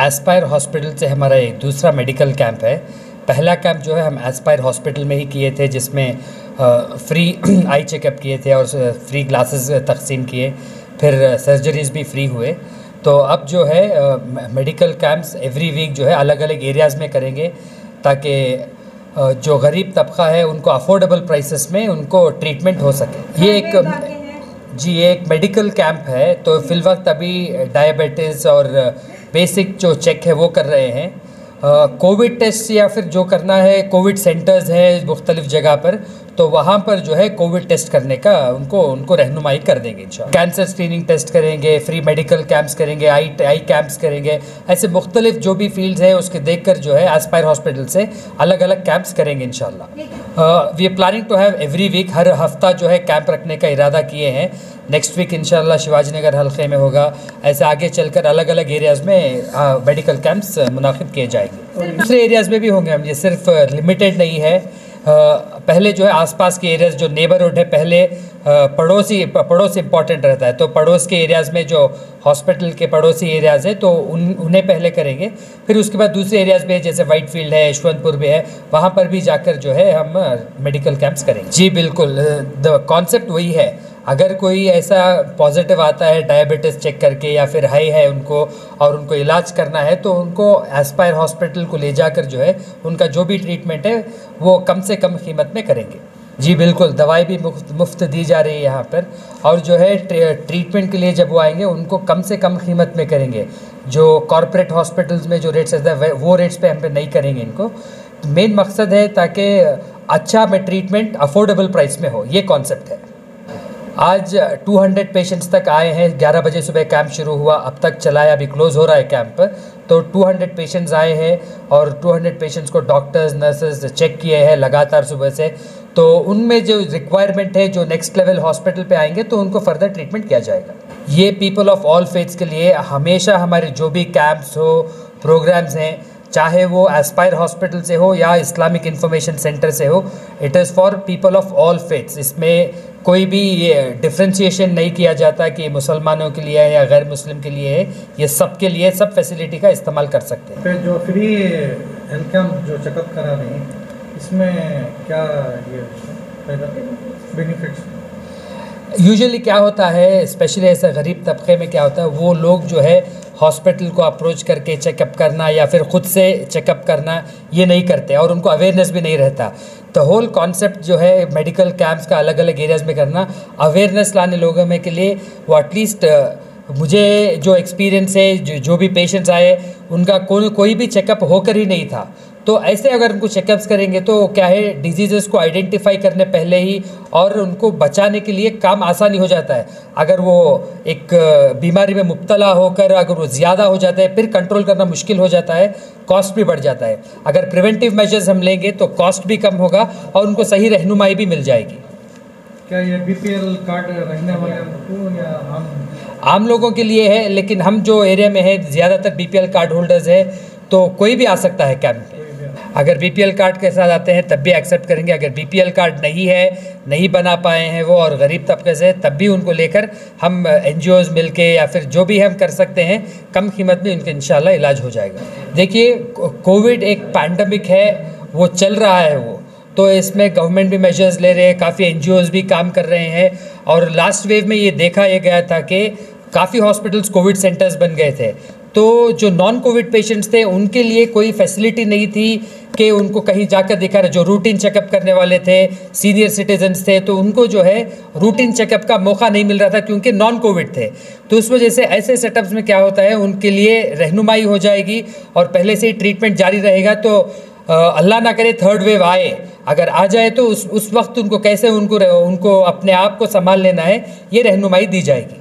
Aspire hospital से हमारा एक दूसरा मेडिकल कैंप है। पहला कैंप जो है हम एस्पायर हॉस्पिटल में ही किए थे, जिसमें फ्री आई चेकअप किए थे और फ्री ग्लासेस तकसीम किए, फिर सर्जरीज़ भी फ्री हुए। तो अब जो है मेडिकल कैंप्स एवरी वीक जो है अलग अलग एरियाज़ में करेंगे, ताकि जो गरीब तबका है उनको अफोर्डेबल प्राइसेस में उनको ट्रीटमेंट हो सके। ये एक मेडिकल कैंप है। तो फ़िलवक्त अभी डायबिटीज़ और बेसिक जो चेक है वो कर रहे हैं। कोविड टेस्ट या फिर जो करना है, कोविड सेंटर्स हैं मुख्तलिफ़ जगह पर, तो वहाँ पर जो है कोविड टेस्ट करने का उनको रहनुमाई कर देंगे इंशाअल्लाह। कैंसर स्क्रीनिंग टेस्ट करेंगे, फ्री मेडिकल कैंप्स करेंगे, आई कैंप्स करेंगे। ऐसे मुख्तलिफ जो भी फील्ड्स हैं उसके देखकर जो है एस्पायर हॉस्पिटल से अलग अलग कैंप्स करेंगे इंशाअल्लाह। We are planning to have every week, हर हफ्ता जो है कैंप रखने का इरादा किए हैं। नेक्स्ट वीक इंशाअल्लाह शिवाजी नगर हल्के में होगा। ऐसे आगे चलकर अलग अलग एरियाज़ में मेडिकल कैंप्स मुनाकिब किए जाएंगे। दूसरे एरियाज़ में भी होंगे हम, ये सिर्फ लिमिटेड नहीं है। पहले जो है आसपास के एरियाज़ जो नेबरहुड है, पहले पड़ोस इंपॉर्टेंट रहता है। तो पड़ोस के एरियाज़ में जो हॉस्पिटल के पड़ोसी एरियाज़ है तो उन्हें पहले करेंगे। फिर उसके बाद दूसरे एरियाज़ में जैसे वाइट फील्ड है, यशवंतपुर भी है, वहाँ पर भी जाकर जो है हम मेडिकल कैंप्स करेंगे। जी बिल्कुल, द कॉन्सेप्ट वही है। अगर कोई ऐसा पॉजिटिव आता है डायबिटीज़ चेक करके या फिर हाई है उनको और उनको इलाज करना है, तो उनको एस्पायर हॉस्पिटल को ले जाकर जो है उनका जो भी ट्रीटमेंट है वो कम से कम कीमत में करेंगे। जी बिल्कुल, दवाई भी मुफ्त दी जा रही है यहाँ पर। और जो है ट्रीटमेंट के लिए जब वो आएंगे उनको कम से कम कीमत में करेंगे। जो कॉरपोरेट हॉस्पिटल्स में जो रेट्स रहता है वो रेट्स पे हम पे नहीं करेंगे इनको। मेन मकसद है ताकि अच्छा में ट्रीटमेंट अफोर्डेबल प्राइस में हो, ये कॉन्सेप्ट है। आज 200 पेशेंट्स तक आए हैं। 11 बजे सुबह कैंप शुरू हुआ, अब तक चला है, अभी क्लोज़ हो रहा है कैंप। तो 200 पेशेंट्स आए हैं और 200 पेशेंट्स को डॉक्टर्स नर्सेज चेक किए हैं लगातार सुबह से। तो उनमें जो रिक्वायरमेंट है, जो नेक्स्ट लेवल हॉस्पिटल पे आएंगे तो उनको फर्दर ट्रीटमेंट किया जाएगा। ये पीपल ऑफ ऑल फेथ्स के लिए हमेशा हमारे जो भी कैंप्स हो, प्रोग्राम्स हैं, चाहे वो एस्पायर हॉस्पिटल से हो या इस्लामिक इंफॉर्मेशन सेंटर से हो, it is for people of all faiths. इसमें कोई भी ये डिफ्रेंशिएशन नहीं किया जाता कि मुसलमानों के लिए है या गैर मुस्लिम के लिए है। ये सब के लिए सब फैसिलिटी का इस्तेमाल कर सकते हैं। फिर जो फ्री हेल्थ कैंप जो चेकअप करा रहे हैं, इसमें क्या ये बेनिफिट्स? यूजुअली क्या होता है, स्पेशली ऐसे गरीब तबके में क्या होता है, वो लोग जो है हॉस्पिटल को अप्रोच करके चेकअप करना या फिर ख़ुद से चेकअप करना ये नहीं करते और उनको अवेयरनेस भी नहीं रहता। तो होल कॉन्सेप्ट जो है मेडिकल कैंप्स का अलग अलग एरियाज़ में करना, अवेयरनेस लाने लोगों में के लिए। वो एटलीस्ट मुझे जो एक्सपीरियंस है, जो भी पेशेंट्स आए उनका कोई भी चेकअप होकर ही नहीं था। तो ऐसे अगर उनको चेकअप्स करेंगे तो क्या है, डिजीज़ेस को आइडेंटिफाई करने पहले ही और उनको बचाने के लिए काम आसानी हो जाता है। अगर वो एक बीमारी में मुब्तला होकर अगर वो ज़्यादा हो जाता है, फिर कंट्रोल करना मुश्किल हो जाता है, कॉस्ट भी बढ़ जाता है। अगर प्रिवेंटिव मेजर्स हम लेंगे तो कॉस्ट भी कम होगा और उनको सही रहनुमाई भी मिल जाएगी। क्या ये BPL कार्ड रखने वाले को या आम लोगों के लिए है, लेकिन हम जो एरिया में है ज़्यादातर BPL कार्ड होल्डर्स है, तो कोई भी आ सकता है कैंप में। अगर BPL कार्ड के साथ आते हैं तब भी एक्सेप्ट करेंगे। अगर BPL कार्ड नहीं है, नहीं बना पाए हैं वो और गरीब तबके से, तब भी उनको लेकर हम NGOs मिलके या फिर जो भी हम कर सकते हैं कम कीमत में उनका इंशाल्लाह इलाज हो जाएगा। देखिए, कोविड एक पैंडमिक है, वो चल रहा है वो, तो इसमें गवर्नमेंट भी मेजर्स ले रहे हैं, काफ़ी NGOs भी काम कर रहे हैं। और लास्ट वेव में ये देखा गया था कि काफ़ी हॉस्पिटल्स कोविड सेंटर्स बन गए थे। तो जो नॉन कोविड पेशेंट्स थे उनके लिए कोई फैसिलिटी नहीं थी कि उनको कहीं जाकर दिखा रहे। जो रूटीन चेकअप करने वाले थे, सीनियर सिटीजन्स थे, तो उनको जो है रूटीन चेकअप का मौका नहीं मिल रहा था क्योंकि नॉन कोविड थे। तो उस वजह से ऐसे सेटअप्स में क्या होता है, उनके लिए रहनुमाई हो जाएगी और पहले से ही ट्रीटमेंट जारी रहेगा। तो अल्लाह ना करे थर्ड वेव आए, अगर आ जाए तो उस वक्त उनको कैसे उनको अपने आप को संभाल लेना है, ये रहनुमाई दी जाएगी।